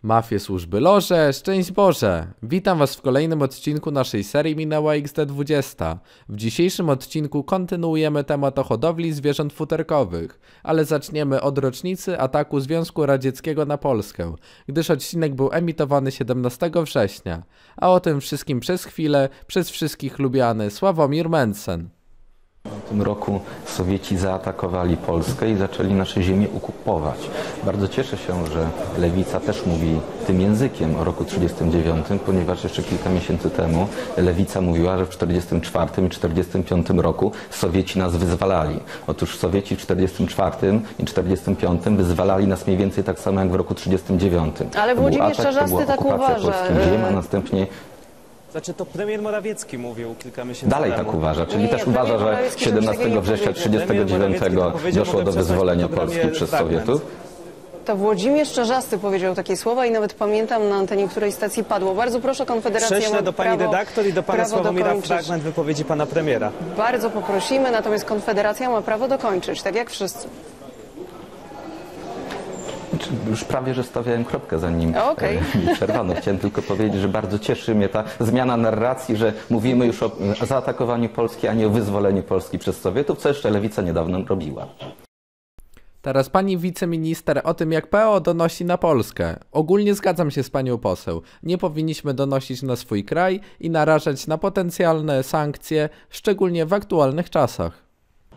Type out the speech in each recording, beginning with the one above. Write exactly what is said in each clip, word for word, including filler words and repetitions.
Mafie, służby, loże, szczęść Boże! Witam Was w kolejnym odcinku naszej serii Minęła X D dwadzieścia. W dzisiejszym odcinku kontynuujemy temat o hodowli zwierząt futerkowych, ale zaczniemy od rocznicy ataku Związku Radzieckiego na Polskę, gdyż odcinek był emitowany siedemnastego września, a o tym wszystkim przez chwilę, przez wszystkich lubiany Sławomir Mencen. W tym roku Sowieci zaatakowali Polskę i zaczęli nasze ziemię okupować. Bardzo cieszę się, że Lewica też mówi tym językiem o roku trzydziestym dziewiątym, ponieważ jeszcze kilka miesięcy temu Lewica mówiła, że w czterdziestym czwartym i czterdziestym piątym roku Sowieci nas wyzwalali. Otóż Sowieci w czterdziestym czwartym i czterdziestym piątym wyzwalali nas mniej więcej tak samo jak w roku trzydziestym dziewiątym. Ale Włodzimierz Czarzasty tak uważa. Ziem, a następnie Znaczy to premier Morawiecki mówił kilka miesięcy dalej temu. tak uważa, czyli Nie, też nie, uważa, że siedemnastego września trzydziestego dziewiątego doszło do wyzwolenia Polski przez Sowietów. To Włodzimierz Czarzasty powiedział takie słowa i nawet pamiętam na antenie której stacji padło. Bardzo proszę, Konfederacja Prześlę ma do pani prawo, redaktor i do pana Sławomira fragment wypowiedzi pana premiera. Bardzo poprosimy, natomiast Konfederacja ma prawo dokończyć, tak jak wszyscy. Już prawie, że stawiałem kropkę, zanim okay. mi przerwano. Chciałem tylko powiedzieć, że bardzo cieszy mnie ta zmiana narracji, że mówimy już o zaatakowaniu Polski, a nie o wyzwoleniu Polski przez Sowietów, co jeszcze Lewica niedawno robiła. Teraz pani wiceminister o tym, jak P O donosi na Polskę. Ogólnie zgadzam się z panią poseł. Nie powinniśmy donosić na swój kraj i narażać na potencjalne sankcje, szczególnie w aktualnych czasach.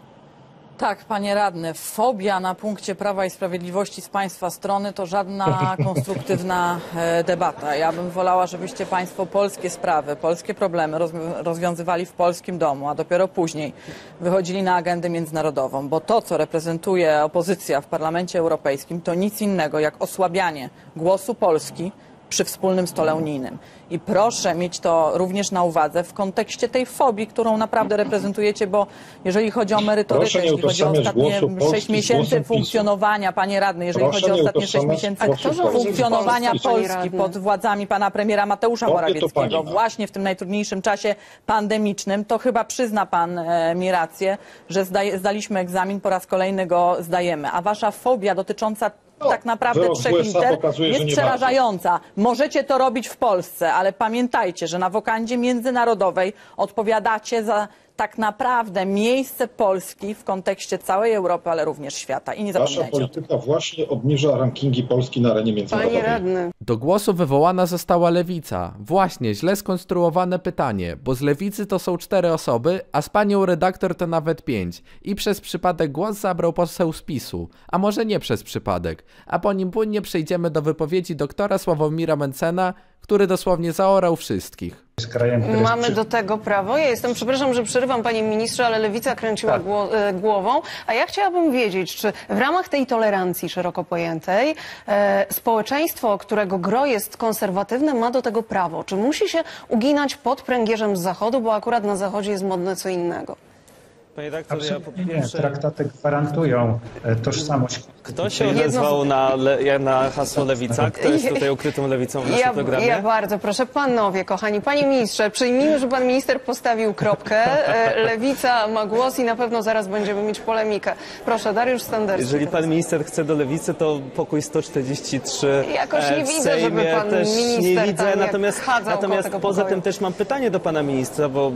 Tak, panie radny, fobia na punkcie Prawa i Sprawiedliwości z państwa strony to żadna konstruktywna e, debata. Ja bym wolała, żebyście państwo polskie sprawy, polskie problemy rozwiązywali w polskim domu, a dopiero później wychodzili na agendę międzynarodową, bo to, co reprezentuje opozycja w Parlamencie Europejskim, to nic innego jak osłabianie głosu Polski przy wspólnym stole unijnym. I proszę mieć to również na uwadze w kontekście tej fobii, którą naprawdę reprezentujecie, bo jeżeli chodzi o merytorykę, jeśli chodzi o ostatnie sześć miesięcy funkcjonowania, panie radny, jeżeli proszę chodzi o ostatnie sześć miesięcy funkcjonowania Polski pod władzami pana premiera Mateusza Morawieckiego, właśnie w tym najtrudniejszym czasie pandemicznym, to chyba przyzna pan e, mi rację, że zdaje, zdaliśmy egzamin, po raz kolejny go zdajemy. A wasza fobia dotycząca No, tak naprawdę trzech liter jest przerażająca. Bardzo. Możecie to robić w Polsce, ale pamiętajcie, że na wokandzie międzynarodowej odpowiadacie za tak naprawdę miejsce Polski w kontekście całej Europy, ale również świata. I nie zapominajcie. Wasza polityka właśnie obniża rankingi Polski na arenie międzynarodowej. Panie radny. Do głosu wywołana została Lewica. Właśnie, źle skonstruowane pytanie, bo z Lewicy to są cztery osoby, a z panią redaktor to nawet pięć. I przez przypadek głos zabrał poseł z PiSu. A może nie przez przypadek. A po nim płynnie przejdziemy do wypowiedzi doktora Sławomira Mencena, który dosłownie zaorał wszystkich. Krajem, Mamy przy... do tego prawo. Ja jestem, przepraszam, że przerywam panie ministrze, ale Lewica kręciła tak. gło e, głową. A ja chciałabym wiedzieć, czy w ramach tej tolerancji szeroko pojętej e, społeczeństwo, którego gro jest konserwatywne, ma do tego prawo? Czy musi się uginać pod pręgierzem z Zachodu, bo akurat na Zachodzie jest modne co innego? Panie redaktor, ja po nie, traktaty gwarantują tożsamość. Kto się odezwał na, le, na hasło Lewica? Kto jest tutaj ukrytą lewicą w naszym ja, programie? Ja bardzo proszę, panowie, kochani, panie ministrze, przyjmijmy, że pan minister postawił kropkę. Lewica ma głos i na pewno zaraz będziemy mieć polemikę. Proszę, Dariusz Standerski. Jeżeli pan minister chce do Lewicy, to pokój sto czterdzieści trzy. Jakoś nie w widzę, Sejmie żeby pan też minister nie widzę. Natomiast, natomiast poza pokoju. tym też mam pytanie do pana ministra, bo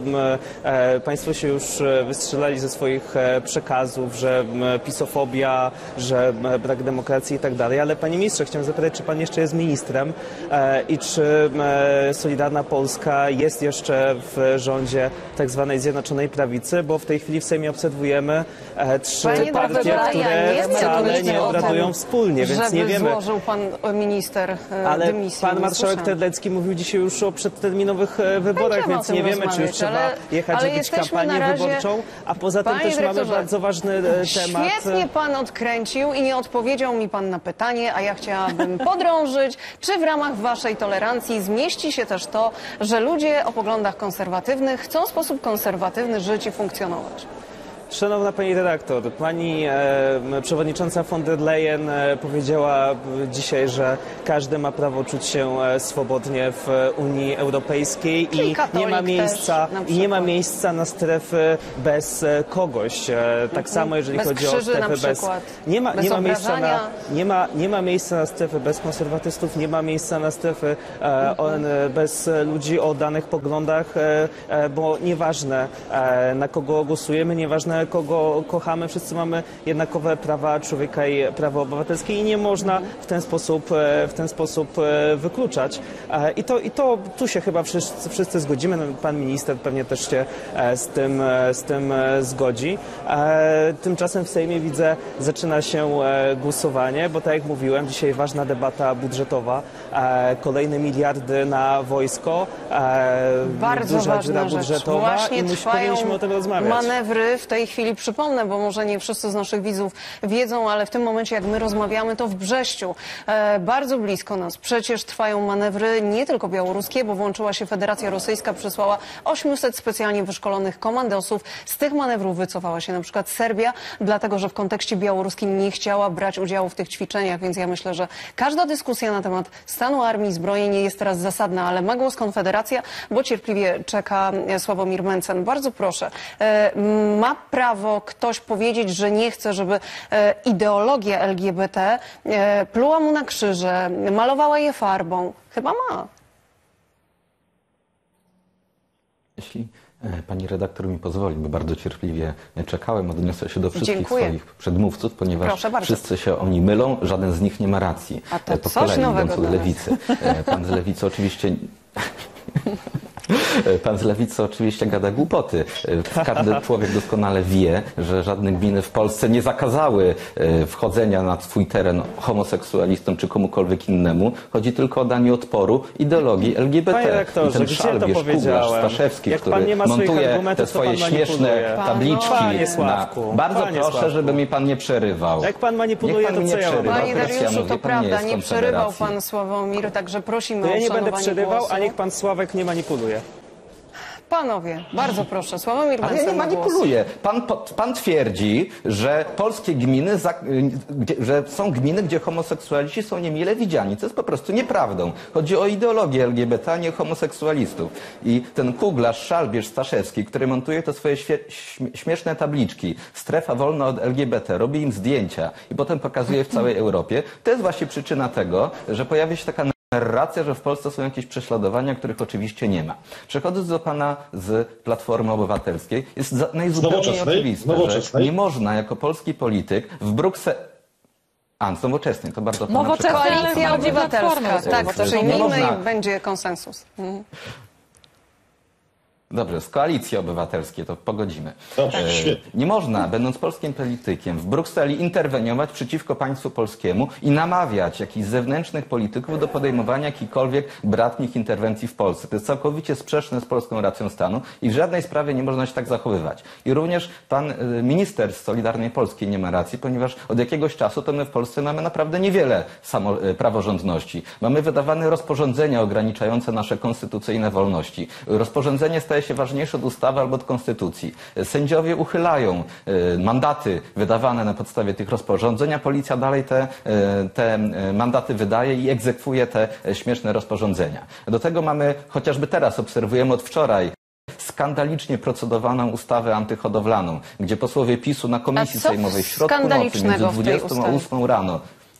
e, państwo się już wystrzelali ze swoich e, przekazów, że e, pisofobia, że e, brak demokracji i tak dalej, ale panie ministrze, chciałem zapytać, czy pan jeszcze jest ministrem e, i czy e, Solidarna Polska jest jeszcze w rządzie tak zwanej Zjednoczonej Prawicy, bo w tej chwili w Sejmie obserwujemy e, trzy Panie partie, które ja wcale nie obradują wspólnie, więc nie wiemy. Złożył pan minister e, ale dymisję. pan marszałek Terlecki mówił dzisiaj już o przedterminowych e, wyborach, Będziemy więc nie wiemy, czy już trzeba ale, jechać ale robić kampanię razie, wyborczą, a poza tym też mamy bardzo ważny e, temat. Świetnie pan odkręcił i nie odpowiedział mi pan na pytanie, a ja chciałabym podrążyć, czy w ramach waszej tolerancji zmieści się też to, że ludzie o poglądach konserwatywnych chcą w sposób konserwatywny żyć i funkcjonować? Szanowna pani redaktor, pani e, przewodnicząca von der Leyen e, powiedziała dzisiaj, że każdy ma prawo czuć się e, swobodnie w Unii Europejskiej i nie ma miejsca też, i nie ma miejsca na strefy bez e, kogoś. E, tak mhm. samo jeżeli bez chodzi krzyży, o strefy bez nie ma bez nie ma miejsca na obrażania. nie ma nie ma miejsca na strefy bez konserwatystów, nie ma miejsca na strefy e, mhm. o, bez ludzi o danych poglądach, e, e, bo nieważne e, na kogo głosujemy, nieważne kogo kochamy, wszyscy mamy jednakowe prawa człowieka i prawa obywatelskie i nie można w ten sposób, w ten sposób wykluczać. I to, i to tu się chyba wszyscy, wszyscy zgodzimy. Pan minister pewnie też się z tym, z tym zgodzi. Tymczasem w Sejmie widzę, zaczyna się głosowanie, bo tak jak mówiłem, dzisiaj ważna debata budżetowa, kolejne miliardy na wojsko, bardzo duża ważna dziura rzecz. budżetowa Właśnie i my powinniśmy o tym rozmawiać. Manewry w tej chwili, przypomnę, bo może nie wszyscy z naszych widzów wiedzą, ale w tym momencie, jak my rozmawiamy, to w Brześciu, e, bardzo blisko nas, przecież trwają manewry nie tylko białoruskie, bo włączyła się Federacja Rosyjska, przysłała osiemset specjalnie wyszkolonych komandosów. Z tych manewrów wycofała się na przykład Serbia, dlatego że w kontekście białoruskim nie chciała brać udziału w tych ćwiczeniach, więc ja myślę, że każda dyskusja na temat stanu armii, zbrojeń jest teraz zasadna, ale ma głos Konfederacja, bo cierpliwie czeka Sławomir Mencen. Bardzo proszę, e, ma prawo ktoś powiedzieć, że nie chce, żeby e, ideologia L G B T e, pluła mu na krzyże, malowała je farbą? Chyba ma. Jeśli pani redaktor mi pozwoli, bo bardzo cierpliwie czekałem, odniosę się do wszystkich Dziękuję. swoich przedmówców, ponieważ Proszę wszyscy się oni mylą, żaden z nich nie ma racji. A to po coś kolei nowego idąc od lewicy. Pan z lewicy oczywiście... Pan z lewicy oczywiście gada głupoty. Każdy człowiek doskonale wie, że żadne gminy w Polsce nie zakazały wchodzenia na swój teren homoseksualistom czy komukolwiek innemu. Chodzi tylko o danie odporu ideologii L G B T. Panie rektorze, I ten gdzie szal, to wiesz, powiedziałem? Staszewski, Jak który pan nie ma swoich montuje argumentów, te to pan swoje śmieszne manipuluje. tabliczki. Panie Na... Sławku, Bardzo panie proszę, Sławku. żeby mi pan nie przerywał. Jak pan manipuluje, Niech pan to mi co nie ja mam? przerywa. Panie Teraz ja Dariuszu, mówię, to pan nie prawda, jest nie przerywał Konfederacji. pan Sławomir, także prosimy To o ja nie uszanowanie będę przerywał, głosu. a niech pan Sławek nie manipuluje. Panowie, bardzo proszę, Sławomir Ale ja Mencen nie ma głos. manipuluję. Pan, pan twierdzi, że polskie gminy, za, gdzie, że są gminy, gdzie homoseksualiści są niemile widziani. To jest po prostu nieprawdą. Chodzi o ideologię L G B T, a nie homoseksualistów. I ten kuglarz, szalbierz Staszewski, który montuje te swoje świe, śmieszne tabliczki, strefa wolna od L G B T, robi im zdjęcia i potem pokazuje w całej Europie, to jest właśnie przyczyna tego, że pojawia się taka narracja, że w Polsce są jakieś prześladowania, których oczywiście nie ma. Przechodząc do pana z Platformy Obywatelskiej, jest za, najzupełniej oczywiste, że nie można jako polski polityk w Brukseli... A, z Nowoczesnej, to bardzo pana Nowoczesna, przepraszam. Koalicja Obywatelska, tak, Nowoczesna. przyjmijmy można- i będzie konsensus. Mhm. Dobrze, z Koalicji Obywatelskiej to pogodzimy. Dobrze, E, świetnie. nie można, będąc polskim politykiem, w Brukseli interweniować przeciwko państwu polskiemu i namawiać jakichś zewnętrznych polityków do podejmowania jakichkolwiek bratnich interwencji w Polsce. To jest całkowicie sprzeczne z polską racją stanu i w żadnej sprawie nie można się tak zachowywać. I również pan e, minister z Solidarnej Polski nie ma racji, ponieważ od jakiegoś czasu to my w Polsce mamy naprawdę niewiele samo, e, praworządności. Mamy wydawane rozporządzenia ograniczające nasze konstytucyjne wolności. Rozporządzenie staje się ważniejsze od ustawy albo od konstytucji. Sędziowie uchylają e, mandaty wydawane na podstawie tych rozporządzeń, a policja dalej te, e, te mandaty wydaje i egzekwuje te e, śmieszne rozporządzenia. Do tego mamy, chociażby teraz obserwujemy od wczoraj, skandalicznie procedowaną ustawę antyhodowlaną, gdzie posłowie PiSu na komisji A co sejmowej w środku nocy między skandalicznego w tej dwudziestą a ustawie? ósmą rano.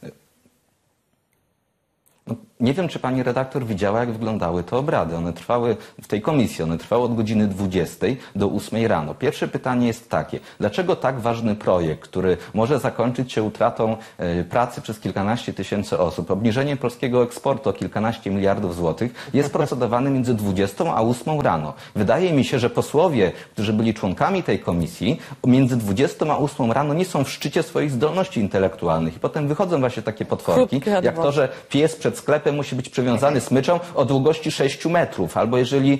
No, nie wiem, czy pani redaktor widziała, jak wyglądały te obrady. One trwały w tej komisji, one trwały od godziny dwudziestej do ósmej rano. Pierwsze pytanie jest takie, dlaczego tak ważny projekt, który może zakończyć się utratą e, pracy przez kilkanaście tysięcy osób, obniżeniem polskiego eksportu o kilkanaście miliardów złotych, jest procedowany między dwudziestą a ósmą rano. Wydaje mi się, że posłowie, którzy byli członkami tej komisji, między dwudziestą a ósmą rano nie są w szczycie swoich zdolności intelektualnych i potem wychodzą właśnie takie potworki, Chrupki jak to, że pies przed sklepem potem musi być przywiązany smyczą o długości sześciu metrów. Albo jeżeli,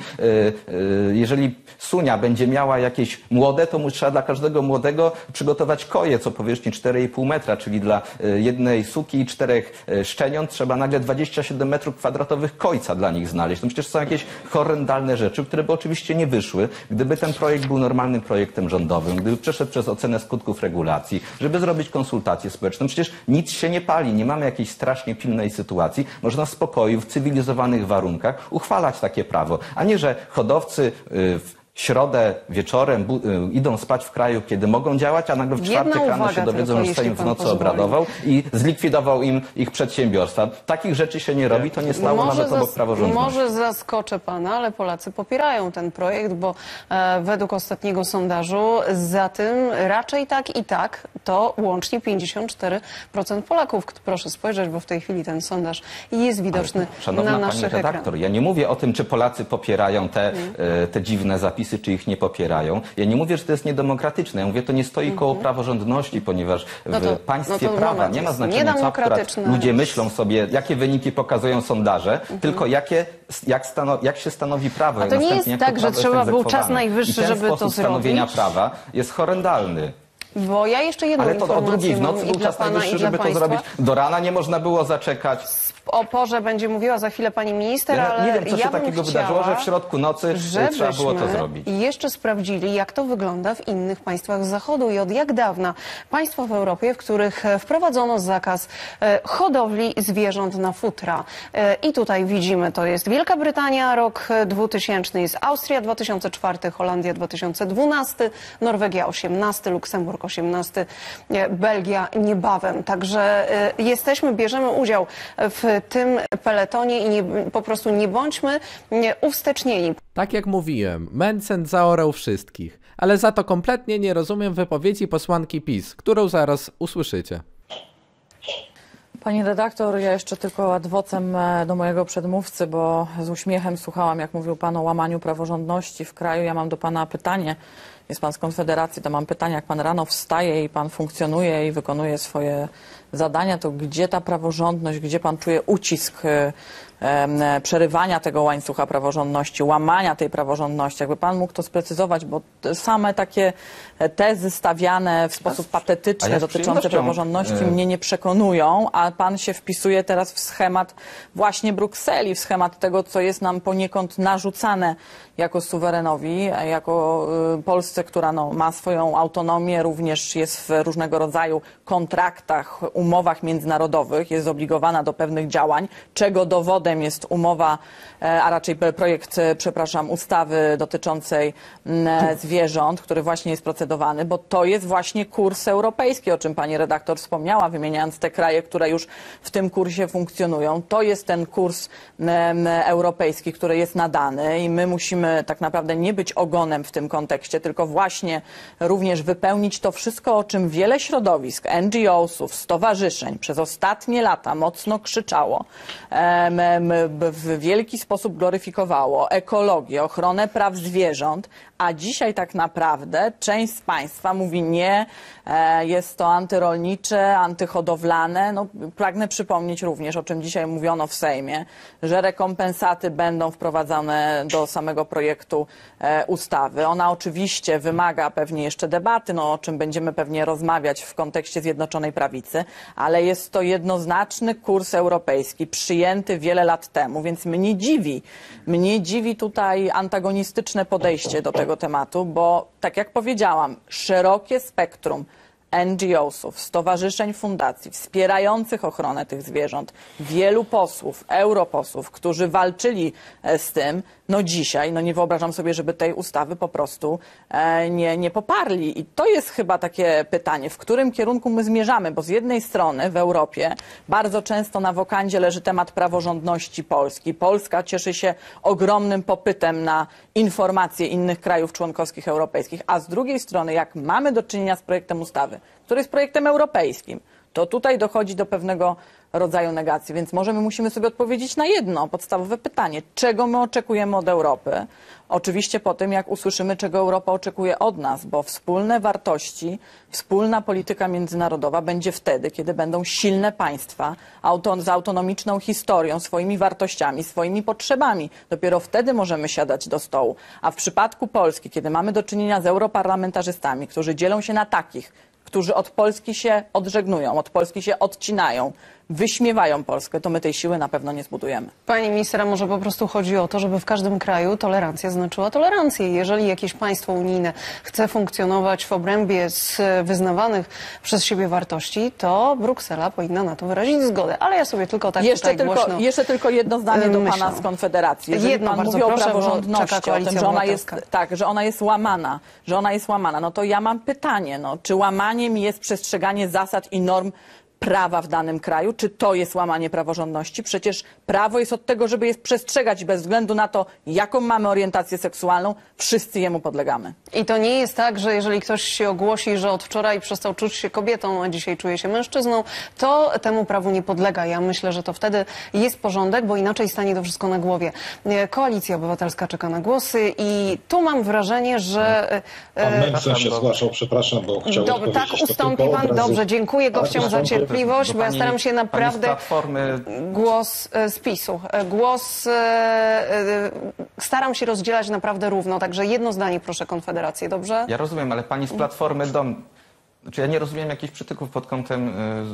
jeżeli sunia będzie miała jakieś młode, to mu trzeba dla każdego młodego przygotować koję, co powierzchni cztery i pół metra, czyli dla jednej suki i czterech szczeniąt trzeba nagle dwadzieścia siedem metrów kwadratowych kojca dla nich znaleźć. To przecież są jakieś horrendalne rzeczy, które by oczywiście nie wyszły, gdyby ten projekt był normalnym projektem rządowym, gdyby przeszedł przez ocenę skutków regulacji, żeby zrobić konsultacje społeczne. Przecież nic się nie pali, nie mamy jakiejś strasznie pilnej sytuacji. Można w spokoju, w cywilizowanych warunkach uchwalać takie prawo, a nie, że hodowcy w środę wieczorem idą spać w kraju, kiedy mogą działać, a nagle w czwartek rano się dowiedzą, że Sejm w nocy obradował i zlikwidował im ich przedsiębiorstwa. Takich rzeczy się nie robi, to nie stało może nawet obok zas- praworządności. Może zaskoczę pana, ale Polacy popierają ten projekt, bo e, według ostatniego sondażu za tym raczej tak i tak to łącznie pięćdziesiąt cztery procent Polaków. Proszę spojrzeć, bo w tej chwili ten sondaż jest widoczny Ale, szanowna na pani naszych redaktor, ekranach. ja nie mówię o tym, czy Polacy popierają te, e, te dziwne zapisy, czy ich nie popierają. Ja nie mówię, że to jest niedemokratyczne. Ja mówię, to nie stoi koło praworządności, ponieważ w No to- państwie no to prawa moment, nie ma jest znaczenia, co akurat niedemokratyczne. ludzie myślą sobie, jakie wyniki pokazują sondaże, tylko jakie, jak, stano, jak się stanowi prawo. A jak to nie następnie jest jak tak, to że prawo jest trzeba był egzekwowane. czas najwyższy, I ten żeby to sposób stanowienia zrobić? prawa jest horrendalny. Bo ja jeszcze jedną Ale to o informację drugiej w mam nocy i był dla czas pana, najwyższy, i dla żeby to państwa. zrobić. Do rana nie można było zaczekać. O porze będzie mówiła za chwilę pani minister, Ja ale nie wiem, co się ja bym takiego chciała, wydarzyło, że w środku nocy trzeba było to żebyśmy zrobić. jeszcze sprawdzili, jak to wygląda w innych państwach Zachodu i od jak dawna państwa w Europie, w których wprowadzono zakaz e, hodowli zwierząt na futra. E, I tutaj widzimy, to jest Wielka Brytania, rok dwutysięczny, jest Austria dwa tysiące czwarty, Holandia dwa tysiące dwunasty, Norwegia osiemnasty, Luksemburg osiemnasty, e, Belgia niebawem. Także e, jesteśmy, bierzemy udział w tym peletonie i nie, po prostu nie bądźmy nie, uwstecznieni. Tak jak mówiłem, Mencen zaorał wszystkich, ale za to kompletnie nie rozumiem wypowiedzi posłanki PiS, którą zaraz usłyszycie. Pani redaktor, ja jeszcze tylko ad vocem do mojego przedmówcy, bo z uśmiechem słuchałam, jak mówił pan o łamaniu praworządności w kraju. Ja mam do pana pytanie. Jest pan z Konfederacji, to mam pytanie, jak pan rano wstaje i pan funkcjonuje i wykonuje swoje zadania, to gdzie ta praworządność, gdzie pan czuje ucisk e, e, przerywania tego łańcucha praworządności, łamania tej praworządności? Jakby pan mógł to sprecyzować, bo te same takie tezy stawiane w sposób patetyczny ja z dotyczące praworządności e... mnie nie przekonują, a pan się wpisuje teraz w schemat właśnie Brukseli, w schemat tego, co jest nam poniekąd narzucane jako suwerenowi, jako y, Polsce, która no, ma swoją autonomię, również jest w różnego rodzaju kontraktach, umowach międzynarodowych, jest zobligowana do pewnych działań, czego dowodem jest umowa, e, a raczej projekt, e, przepraszam, ustawy dotyczącej m, zwierząt, który właśnie jest procedowany, bo to jest właśnie kurs europejski, o czym pani redaktor wspomniała, wymieniając te kraje, które już w tym kursie funkcjonują. To jest ten kurs m, europejski, który jest nadany i my musimy tak naprawdę nie być ogonem w tym kontekście, tylko właśnie również wypełnić to wszystko, o czym wiele środowisk, N G O sów, stowarzyszeń przez ostatnie lata mocno krzyczało, em, em, w wielki sposób gloryfikowało ekologię, ochronę praw zwierząt, a dzisiaj tak naprawdę część z państwa mówi nie, e, jest to antyrolnicze, antyhodowlane. No, pragnę przypomnieć również, o czym dzisiaj mówiono w Sejmie, że rekompensaty będą wprowadzane do samego projektu e, ustawy. Ona oczywiście wymaga pewnie jeszcze debaty, no, o czym będziemy pewnie rozmawiać w kontekście Zjednoczonej Prawicy, ale jest to jednoznaczny kurs europejski, przyjęty wiele lat temu, więc mnie dziwi, mnie dziwi tutaj antagonistyczne podejście do tego tematu, bo tak jak powiedziałam, szerokie spektrum N G O sów, stowarzyszeń, fundacji wspierających ochronę tych zwierząt, wielu posłów, europosłów, którzy walczyli z tym, no dzisiaj, no nie wyobrażam sobie, żeby tej ustawy po prostu e, nie, nie poparli. I to jest chyba takie pytanie, w którym kierunku my zmierzamy, bo z jednej strony w Europie bardzo często na wokandzie leży temat praworządności Polski. Polska cieszy się ogromnym popytem na informacje innych krajów członkowskich europejskich, a z drugiej strony, jak mamy do czynienia z projektem ustawy, który jest projektem europejskim, to tutaj dochodzi do pewnego rodzaju negacji. Więc może my musimy sobie odpowiedzieć na jedno podstawowe pytanie. Czego my oczekujemy od Europy? Oczywiście po tym, jak usłyszymy, czego Europa oczekuje od nas, bo wspólne wartości, wspólna polityka międzynarodowa będzie wtedy, kiedy będą silne państwa auto, z autonomiczną historią, swoimi wartościami, swoimi potrzebami. Dopiero wtedy możemy siadać do stołu. A w przypadku Polski, kiedy mamy do czynienia z europarlamentarzystami, którzy dzielą się na takich, którzy od Polski się odżegnują, od Polski się odcinają, wyśmiewają Polskę, to my tej siły na pewno nie zbudujemy. Pani ministra, może po prostu chodzi o to, żeby w każdym kraju tolerancja znaczyła tolerancję. Jeżeli jakieś państwo unijne chce funkcjonować w obrębie z wyznawanych przez siebie wartości, to Bruksela powinna na to wyrazić zgodę. Ale ja sobie tylko tak jeszcze tutaj tylko, głośno Jeszcze tylko jedno zdanie do myślę. pana z Konfederacji. Jeżeli Jedno pan bardzo mówi o proszę, bo praworządności, czeka o tym, Koalicja że ona jest, Obywatelska. tak, że ona jest łamana, że ona jest łamana, no to ja mam pytanie, no, czy łamaniem jest przestrzeganie zasad i norm prawa w danym kraju, czy to jest łamanie praworządności? Przecież prawo jest od tego, żeby je przestrzegać bez względu na to, jaką mamy orientację seksualną, wszyscy jemu podlegamy. I to nie jest tak, że jeżeli ktoś się ogłosi, że od wczoraj przestał czuć się kobietą, a dzisiaj czuje się mężczyzną, to temu prawu nie podlega. Ja myślę, że to wtedy jest porządek, bo inaczej stanie to wszystko na głowie. Koalicja Obywatelska czeka na głosy i tu mam wrażenie, że... Pan Mencen się zgłaszał, przepraszam, bo chciał Dobrze, tak, odpowiedzieć. To ustąpi tylko pan. od razu- Dobrze, dziękuję gościom Ale za proszę, cierpliwość, do bo ja pani- staram się pani z naprawdę... Platformy... Głos e, z PiSu. E, Głos... e, e, Staram się rozdzielać naprawdę równo, także jedno zdanie proszę Konfederację, dobrze? Ja rozumiem, ale pani z Platformy dom... Znaczy ja nie rozumiem jakichś przytyków pod kątem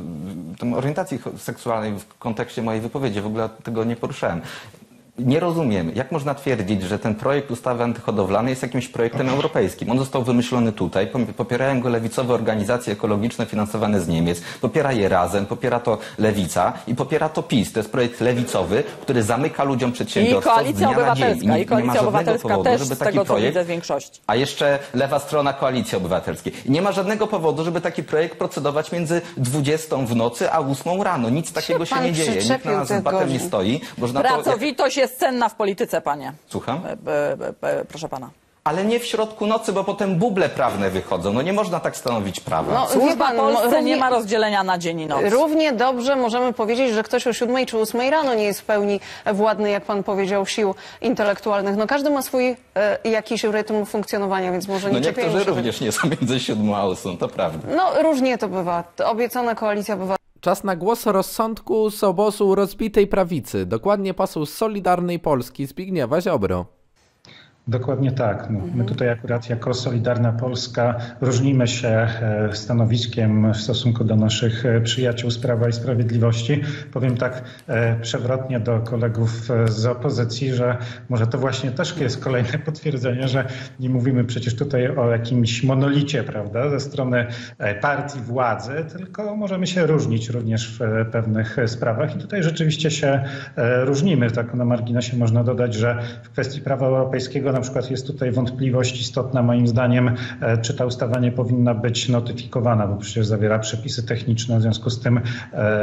y, tym orientacji seksualnej w kontekście mojej wypowiedzi. W ogóle tego nie poruszałem. Nie rozumiem, jak można twierdzić, że ten projekt ustawy antyhodowlanej jest jakimś projektem europejskim. On został wymyślony tutaj, popierają go lewicowe organizacje ekologiczne finansowane z Niemiec, popiera je Razem, popiera to Lewica i popiera to PiS. To jest projekt lewicowy, który zamyka ludziom przedsiębiorstwa I Koalicja z dnia na dzień. Obywatelska, Nie, i Koalicja nie ma żadnego Obywatelska powodu, też żeby z taki tego, co projekt... widzę, w większości. A jeszcze lewa strona Koalicji Obywatelskiej. I nie ma żadnego powodu, żeby taki projekt procedować między dwudziestą w nocy a ósmą rano. Nic takiego się pan nie dzieje. Nikt przyczepił na nas z tych batem nie godzin. stoi. Można to, jak... Pracowitość jest cenna w polityce, panie. Słucham? E, e, e, proszę pana. Ale nie w środku nocy, bo potem buble prawne wychodzą. No nie można tak stanowić prawa. No, wie Służba pan, Polsce równie- nie ma rozdzielenia na dzień i noc. Równie dobrze możemy powiedzieć, że ktoś o siódmej czy ósmej rano nie jest w pełni władny, jak pan powiedział, sił intelektualnych. No każdy ma swój e, jakiś rytm funkcjonowania, więc może nie No czepiajmy niektórzy się. również nie są między siódmą a ósmą, to prawda. No różnie to bywa. Obiecana Koalicja Obywatelska. Czas na głos rozsądku z obozu rozbitej prawicy, dokładnie poseł z Solidarnej Polski Zbigniewa Ziobro. Dokładnie tak. No, my tutaj akurat jako Solidarna Polska różnimy się e, stanowiskiem w stosunku do naszych e, przyjaciół z Prawa i Sprawiedliwości. Powiem tak e, przewrotnie do kolegów e, z opozycji, że może to właśnie też jest kolejne potwierdzenie, że nie mówimy przecież tutaj o jakimś monolicie, prawda, ze strony e, partii władzy, tylko możemy się różnić również w e, pewnych sprawach i tutaj rzeczywiście się e, różnimy. Tak na marginesie można dodać, że w kwestii prawa europejskiego na przykład jest tutaj wątpliwość istotna moim zdaniem, czy ta ustawa nie powinna być notyfikowana, bo przecież zawiera przepisy techniczne, w związku z tym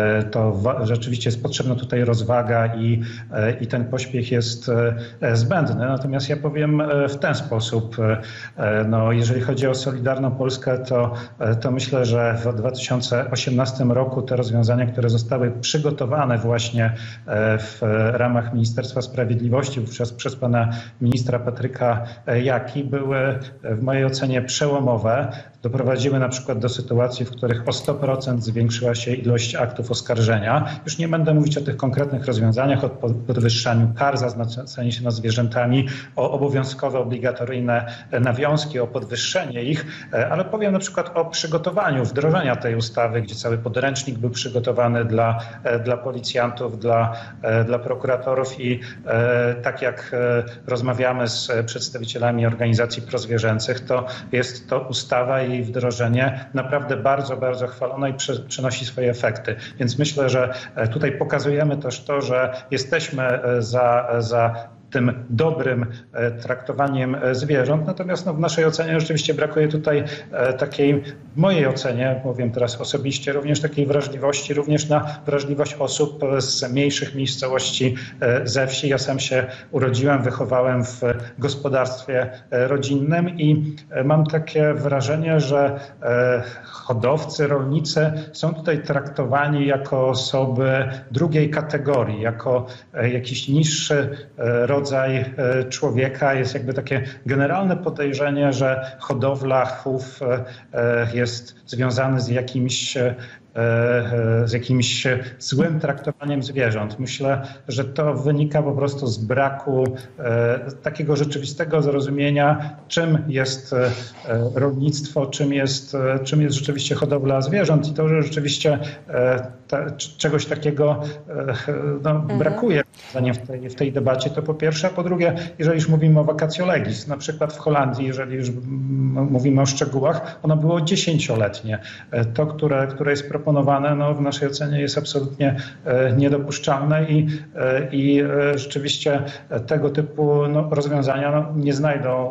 to rzeczywiście jest potrzebna tutaj rozwaga i, i ten pośpiech jest zbędny. Natomiast ja powiem w ten sposób, no, jeżeli chodzi o Solidarną Polskę, to, to myślę, że w dwa tysiące osiemnastym roku te rozwiązania, które zostały przygotowane właśnie w ramach Ministerstwa Sprawiedliwości, wówczas przez pana ministra Patryka Jaki, były w mojej ocenie przełomowe. Doprowadziły na przykład do sytuacji, w których o sto procent zwiększyła się ilość aktów oskarżenia. Już nie będę mówić o tych konkretnych rozwiązaniach, o podwyższaniu kar za znęcanie się nad zwierzętami, o obowiązkowe, obligatoryjne nawiązki, o podwyższenie ich, ale powiem na przykład o przygotowaniu wdrożenia tej ustawy, gdzie cały podręcznik był przygotowany dla, dla policjantów, dla, dla prokuratorów i tak jak rozmawiamy z przedstawicielami organizacji prozwierzęcych, to jest to ustawa i jej wdrożenie naprawdę bardzo, bardzo chwalona i przy, przynosi swoje efekty. Więc myślę, że tutaj pokazujemy też to, że jesteśmy za, za tym dobrym traktowaniem zwierząt. Natomiast no, w naszej ocenie rzeczywiście brakuje tutaj takiej, w mojej ocenie, mówię teraz osobiście, również takiej wrażliwości, również na wrażliwość osób z mniejszych miejscowości, ze wsi. Ja sam się urodziłem, wychowałem w gospodarstwie rodzinnym i mam takie wrażenie, że hodowcy, rolnicy są tutaj traktowani jako osoby drugiej kategorii, jako jakiś niższy rodzaj człowieka. Jest jakby takie generalne podejrzenie, że hodowla, chów jest związany z jakimś z jakimś złym traktowaniem zwierząt. Myślę, że to wynika po prostu z braku takiego rzeczywistego zrozumienia, czym jest rolnictwo, czym jest, czym jest rzeczywiście hodowla zwierząt i to, że rzeczywiście ta, czegoś takiego no, mhm. brakuje w tej, w tej debacie, to po pierwsze. A po drugie, jeżeli już mówimy o vacatio legis, na przykład w Holandii, jeżeli już mówimy o szczegółach, ono było dziesięcioletnie. To, które, które jest proponowane, no, w naszej ocenie jest absolutnie niedopuszczalne i, i rzeczywiście tego typu no, rozwiązania no, nie znajdą,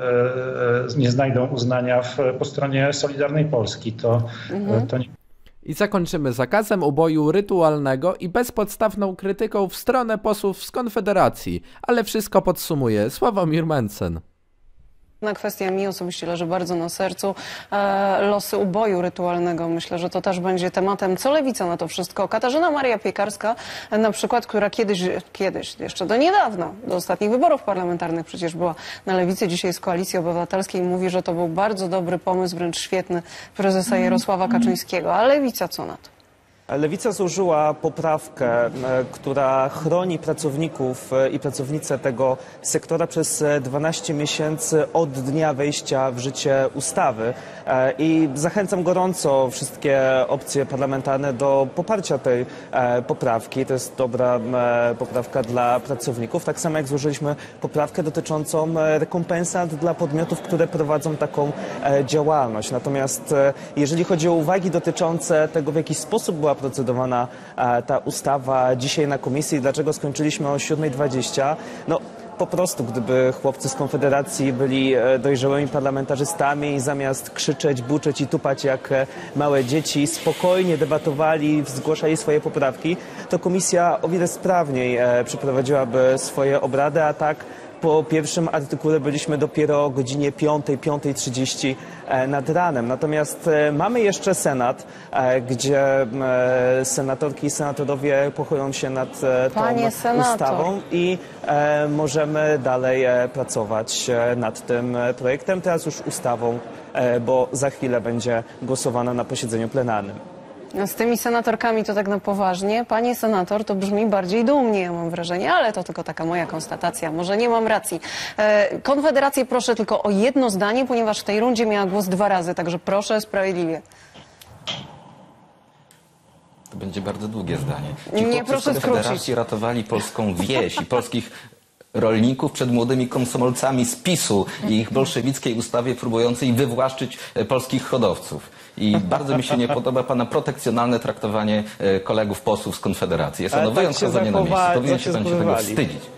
nie znajdą uznania w, po stronie Solidarnej Polski. To, mhm. to nie... I zakończymy zakazem uboju rytualnego i bezpodstawną krytyką w stronę posłów z Konfederacji. Ale wszystko podsumuje Sławomir Mencen. Jedna kwestia mi osobiście leży bardzo na sercu. E, losy uboju rytualnego. Myślę, że to też będzie tematem. Co Lewica na to wszystko? Katarzyna Maria Piekarska na przykład, która kiedyś, kiedyś, jeszcze do niedawna, do ostatnich wyborów parlamentarnych przecież była na Lewicy, dzisiaj jest Koalicji Obywatelskiej, mówi, że to był bardzo dobry pomysł, wręcz świetny prezesa Jarosława Kaczyńskiego. A Lewica co na to? Lewica złożyła poprawkę, która chroni pracowników i pracownice tego sektora przez dwanaście miesięcy od dnia wejścia w życie ustawy. I zachęcam gorąco wszystkie opcje parlamentarne do poparcia tej poprawki. To jest dobra poprawka dla pracowników. Tak samo jak złożyliśmy poprawkę dotyczącą rekompensat dla podmiotów, które prowadzą taką działalność. Natomiast jeżeli chodzi o uwagi dotyczące tego, w jaki sposób była procedowana ta ustawa dzisiaj na komisji. Dlaczego skończyliśmy o siódma dwadzieścia? No, po prostu, gdyby chłopcy z Konfederacji byli dojrzałymi parlamentarzystami i zamiast krzyczeć, buczeć i tupać jak małe dzieci, spokojnie debatowali, zgłaszali swoje poprawki, to komisja o wiele sprawniej przeprowadziłaby swoje obrady, a tak po pierwszym artykule byliśmy dopiero o godzinie piątej, piątej trzydzieści nad ranem. Natomiast mamy jeszcze Senat, gdzie senatorki i senatorowie pochyłą się nad tą Panie ustawą i możemy dalej pracować nad tym projektem, teraz już ustawą, bo za chwilę będzie głosowana na posiedzeniu plenarnym. Z tymi senatorkami to tak na poważnie. Panie senator, to brzmi bardziej dumnie, ja mam wrażenie, ale to tylko taka moja konstatacja. Może nie mam racji. Konfederację proszę tylko o jedno zdanie, ponieważ w tej rundzie miała głos dwa razy, także proszę sprawiedliwie. To będzie bardzo długie zdanie. Ci nie, proszę z Konfederacji ratowali polską wieś i polskich rolników przed młodymi komsomolcami z PiSu i ich bolszewickiej ustawie próbującej wywłaszczyć polskich hodowców. I bardzo mi się nie podoba pana protekcjonalne traktowanie kolegów posłów z Konfederacji. Jest ono wyjątkowo nie na miejscu. Powinien się pan się tego wstydzić.